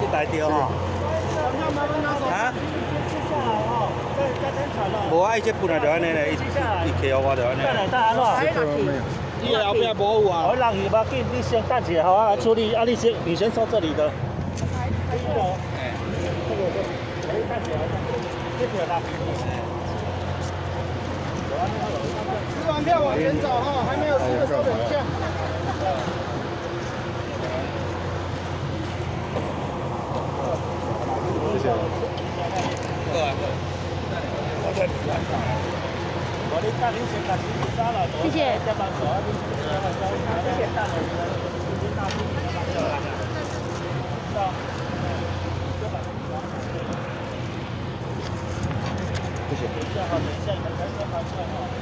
这台着吼。啊？无啊，伊这本来就安尼咧，伊客互我就安尼。你后壁无有啊？我人去要紧，你先等一下，好啊，处理啊，你先收这里的。哎。这个我等一下，这个啦。吃完票往前走哈，还没有吃的时候等一下。谢谢。过来。谢谢。谢谢。等一下哈，等一下，你们先拿出来哈。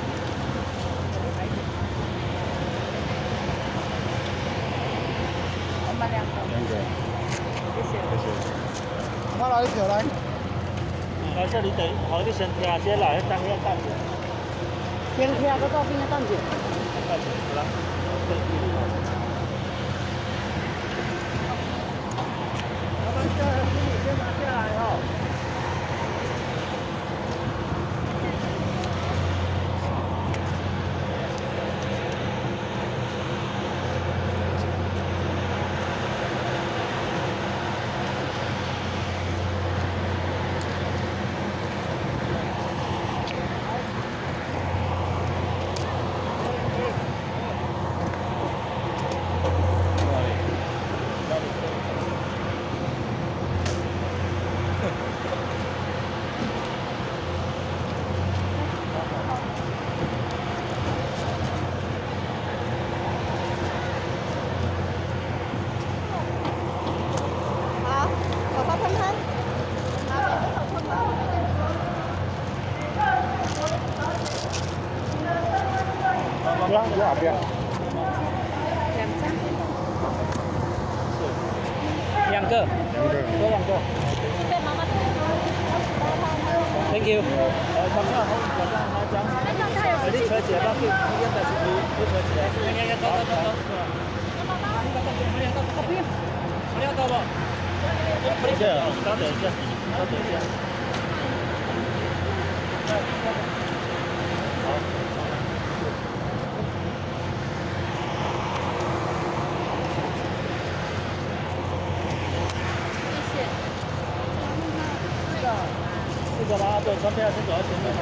我们两个。谢谢。谢谢。他来就来。来这里等，好，你先听先来，等下等下。先听个照片，等下。等下，好了。老板，这行李先拿下来哈。哪边？两个。多两个。Thank you。怎么样？来讲，你车姐吧，你应该是你车姐。走。不用。不要到吧？这样，稍等一下，稍等一下。好。这个啦，对，传票先走到前面。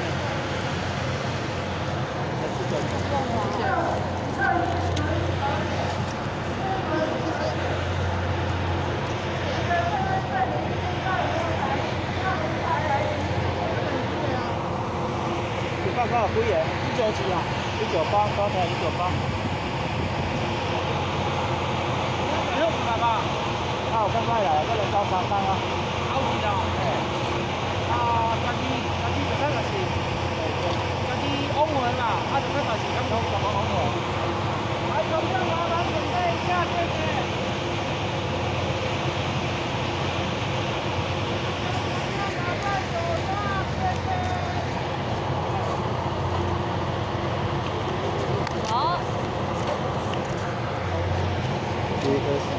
你报告几元？197啊，198，刚才198。150吧？啊，我刚才来，这个招商单啊。好几的。家己13个是，家己澳门啦，13个是咁好10个澳门。来，咁样麻烦准备一下，谢谢。好。第一个是。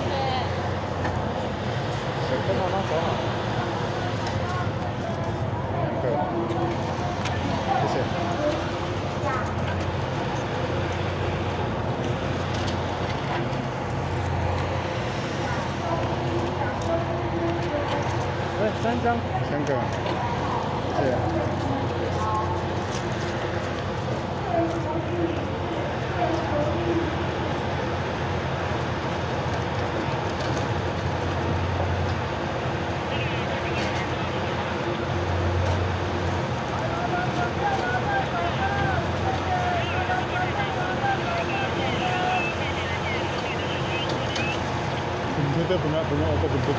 对。跟妈妈走好。谢谢。3张。3个。谢谢。Kita punya auto bentuk.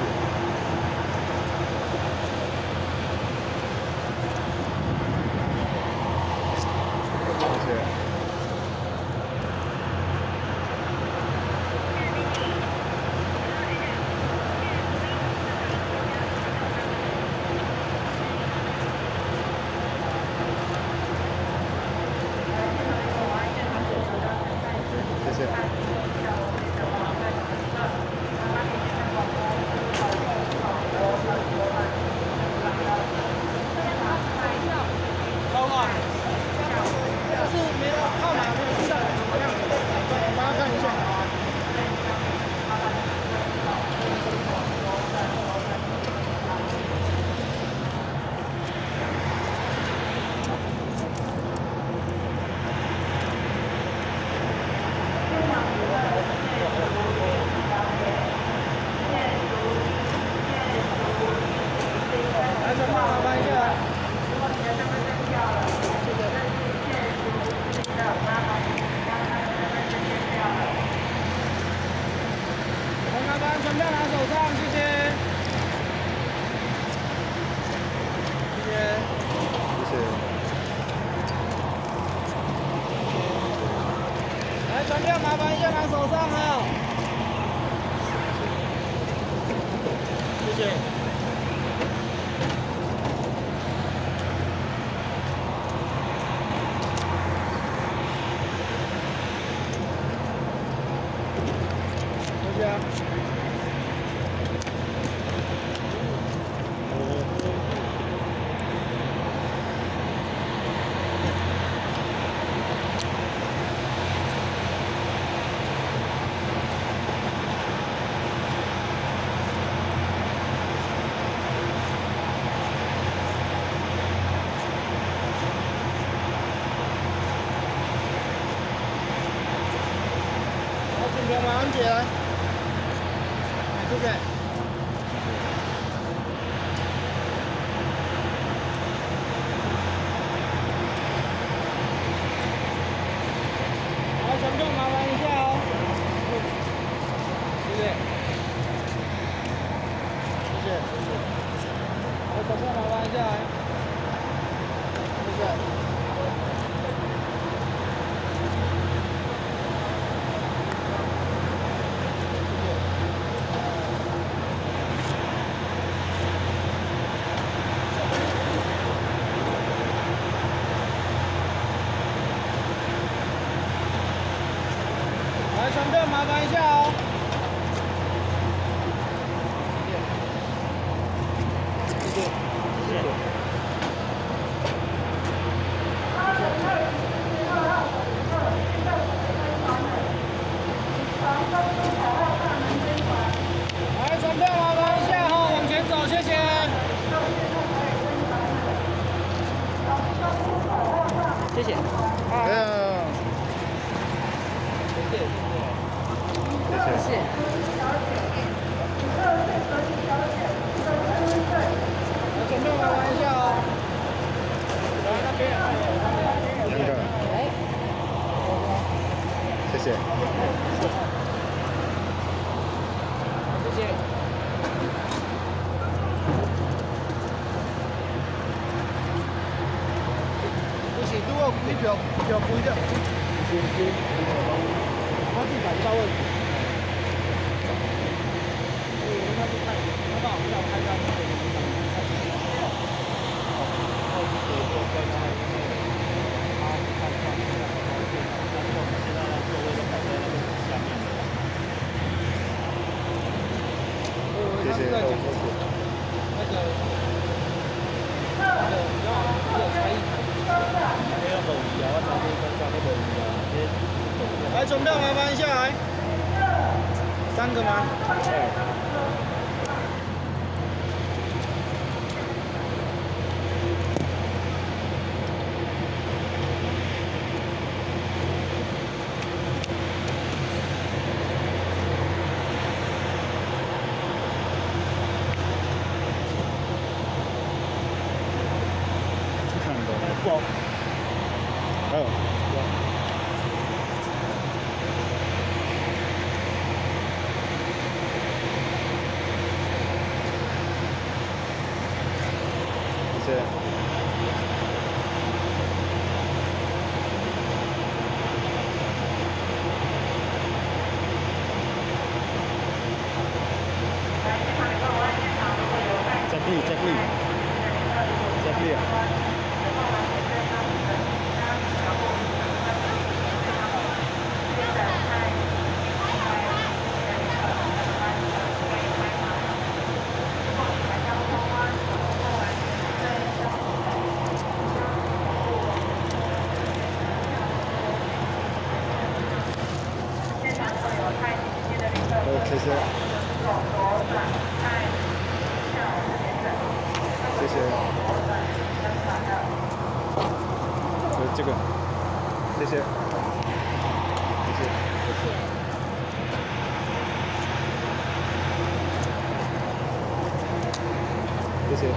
手上啊！谢谢。谢谢啊。请马上姐来，谢谢。好，全部麻烦一下哦。谢谢。谢谢。好，全部麻烦一下。谢谢。 来，传票麻烦一下哦。谢谢，谢谢。来，传票麻烦一下哈，往前走，谢谢。谢谢。谢谢。准备麻烦一下哦。来那边，那个。哎。谢谢。谢谢。不行，如果你票贵的，我自己找不到位置。 谢谢。那个，比较有才艺。来，总票麻烦一下来。3个吗？不好。谢谢。Exactly. 谢谢。谢谢。这个，谢谢。谢谢。谢谢。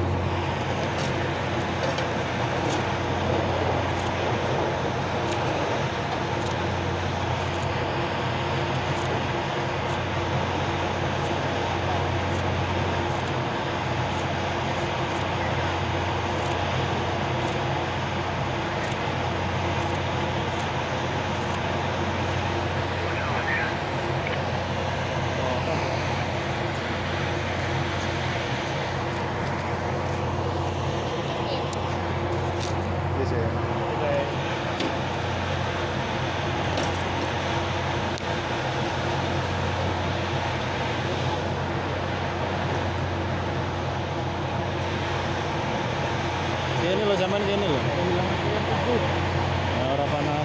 Ini lo zaman ini lo. Orang panas.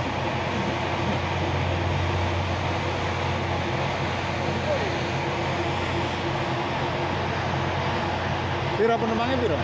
Piro penumpangnya piro?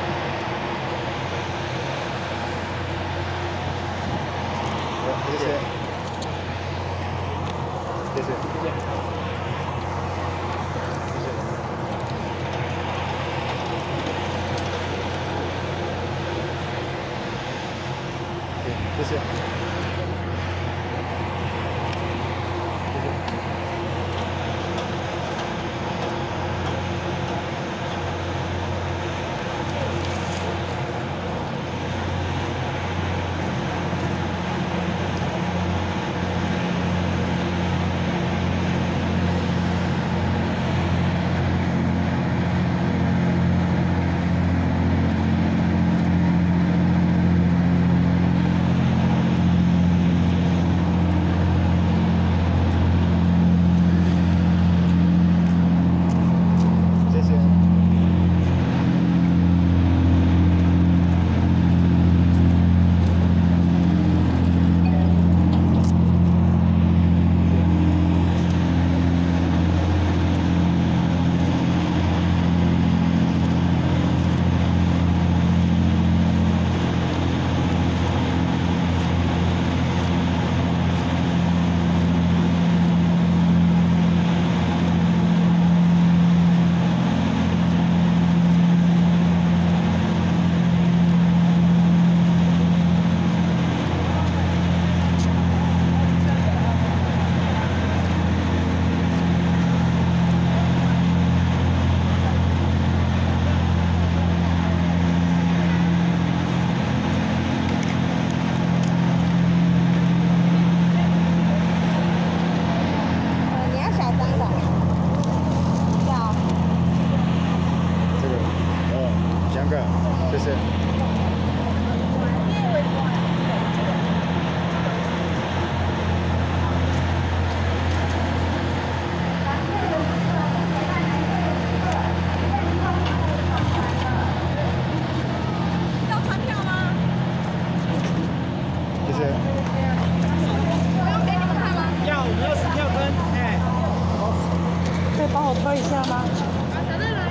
喝一下吗？ 小乐来。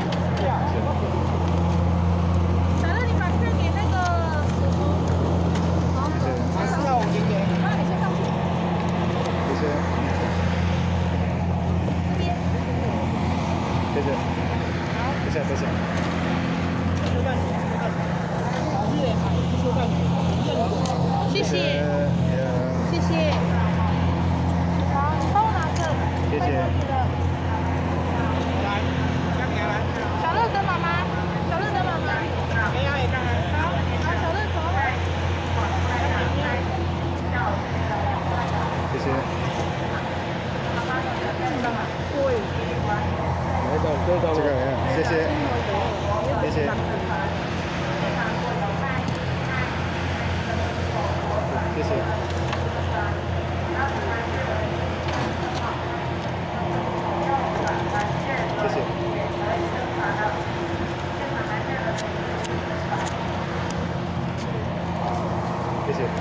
小乐，你把券给那个叔叔。好。 还是要我给你？ 好，你先上去。 谢谢。 这边。 谢谢。好，谢谢，谢谢。 谢谢。谢谢。好，你帮我拿着。 谢谢。 小乐等妈妈，小乐等妈妈。好，好，小乐走。 谢谢。这个谢谢，谢谢。谢谢。谢谢。谢谢。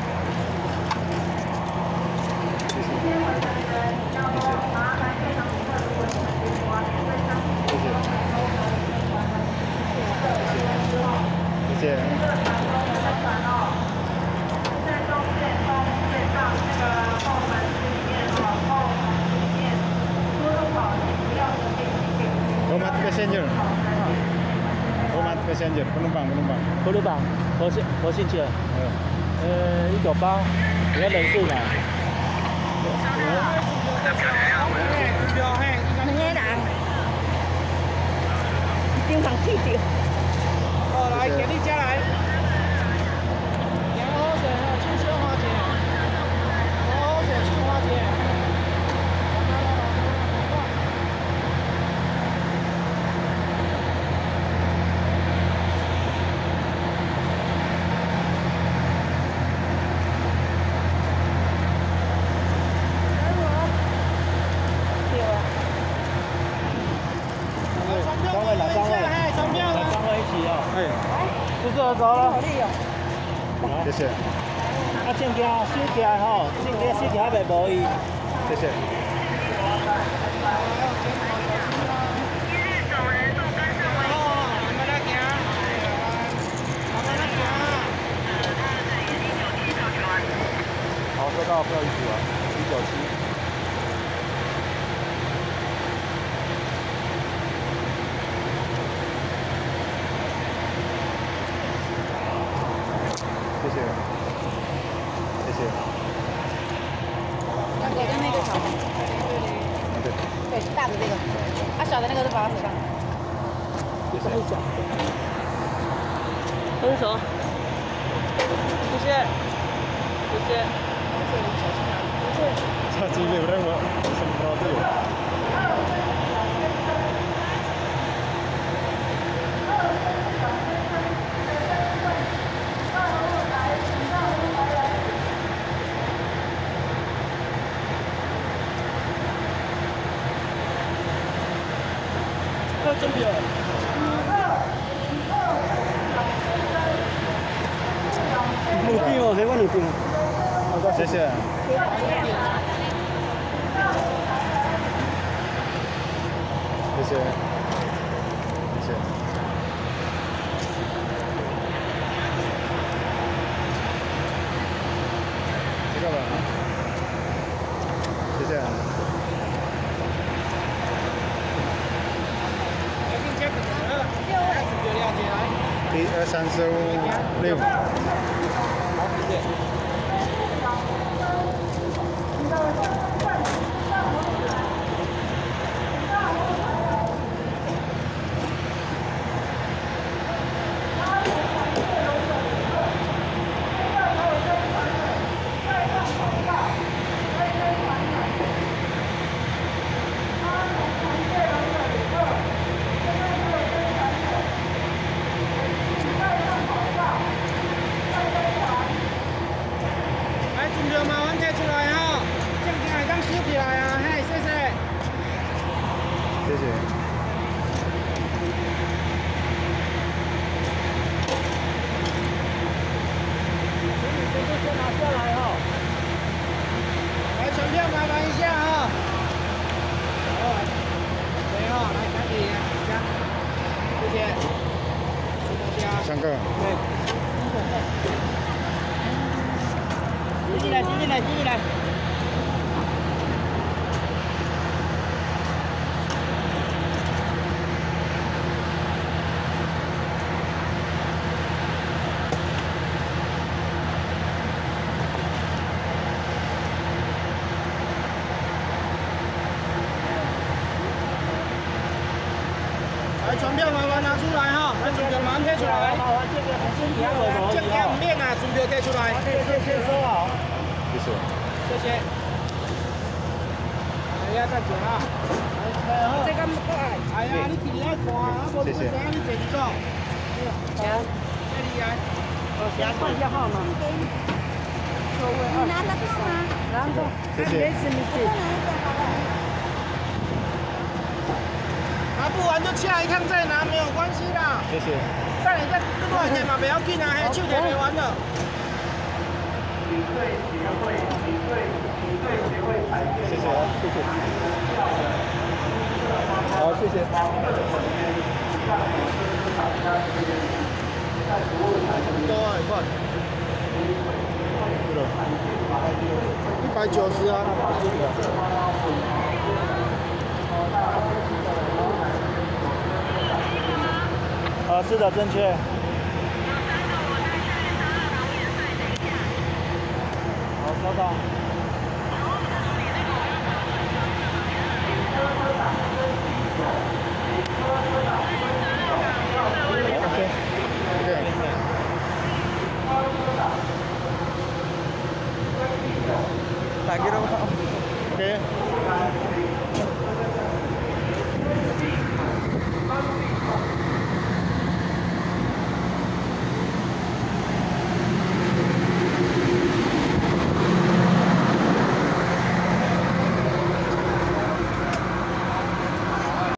谢谢。Hormat passenger. Hormat passenger, penumpang. 我进去了。198，你要人数嘛？ 两个人，经常去掉。 来，给你加来。2号水还有青花姐，5号水青花姐。3位一起哦。不是了走了。 谢谢。 啊，正惊手起来吼，正惊手起来袂无伊。 谢谢。好，收到，不要移除啊，197。谢谢，谢谢。 那个跟那个小的， 对。 对，大的这个，啊，小的那个是8十吧？ 谢谢。 分手。谢谢，谢谢。 Sa Cile berapa? Semprot itu. 真别。两斤哦，还我2斤。 谢谢。谢谢。谢谢。这个吧。谢谢。1、2、3、4、5、6。 好，谢谢。 谢谢。 先拿下来哈。来，传票麻烦一下哈。对哈，来赶紧加，谢谢。 3个。 对。挤进来，挤进来，挤进来。来，传票麻烦拿出来哈，来，传票马上贴出来。这边唔免啊，传票贴出来。先收好。 谢谢。 谢谢。哎呀，再见啊。这个唔过来。哎呀，你自己来看啊，无你怎样你自己做。好，这里来。先换一下号码。 你拿那个吗？拿着。 谢谢。 拿不完就下一趟再拿，没有关系啦。 谢谢。 再来再多少钱嘛，不要紧啊，还手提没完的。 谢谢，谢谢。好，谢谢。多少块？190啊。是的，正确。好，收到。